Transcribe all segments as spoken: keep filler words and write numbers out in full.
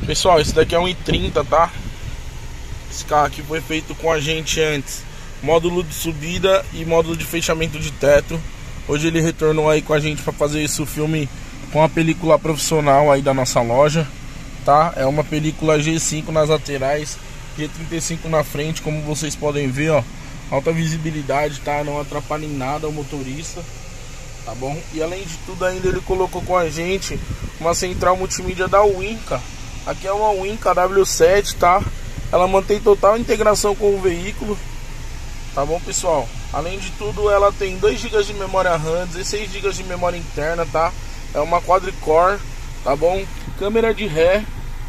Pessoal, esse daqui é um i trinta, tá? Esse carro aqui foi feito com a gente antes, módulo de subida e módulo de fechamento de teto. Hoje ele retornou aí com a gente para fazer esse filme com a película profissional aí da nossa loja, tá? É uma película G cinco nas laterais, G trinta e cinco na frente, como vocês podem ver, ó. Alta visibilidade, tá? Não atrapalha em nada o motorista, tá bom? E além de tudo ainda ele colocou com a gente uma central multimídia da Winca. Aqui é uma Winca W sete, tá? Ela mantém total integração com o veículo, tá bom, pessoal? Além de tudo, ela tem dois gigas de memória RAM, dezesseis gigas de memória interna, tá? É uma quadricore, tá bom? Câmera de ré.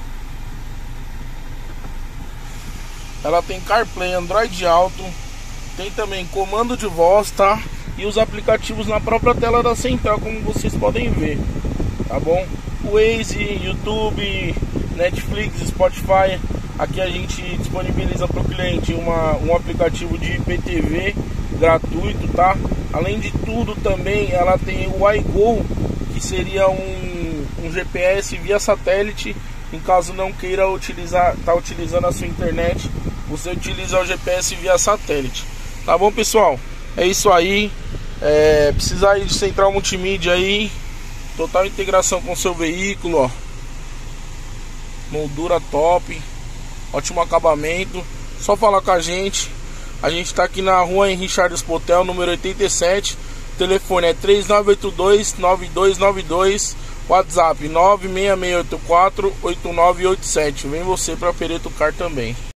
Ela tem CarPlay, Android Auto. Tem também comando de voz, tá? E os aplicativos na própria tela da central, como vocês podem ver, tá bom? Waze, YouTube, Netflix, Spotify. Aqui a gente disponibiliza para o cliente uma, um aplicativo de I P T V gratuito, tá? Além de tudo também ela tem o iGo, que seria um, um G P S via satélite. Em caso não queira utilizar, tá utilizando a sua internet, você utiliza o G P S via satélite. Tá bom, pessoal? É isso aí. É, precisar de central multimídia aí, total integração com o seu veículo, ó. Moldura top, ótimo acabamento. Só falar com a gente. A gente está aqui na rua Henrique Charles Potel, número oitenta e sete. O telefone é três nove oito dois, nove dois nove dois. WhatsApp nove seis seis oito quatro, oito nove oito sete. Vem você para Pereto Car também.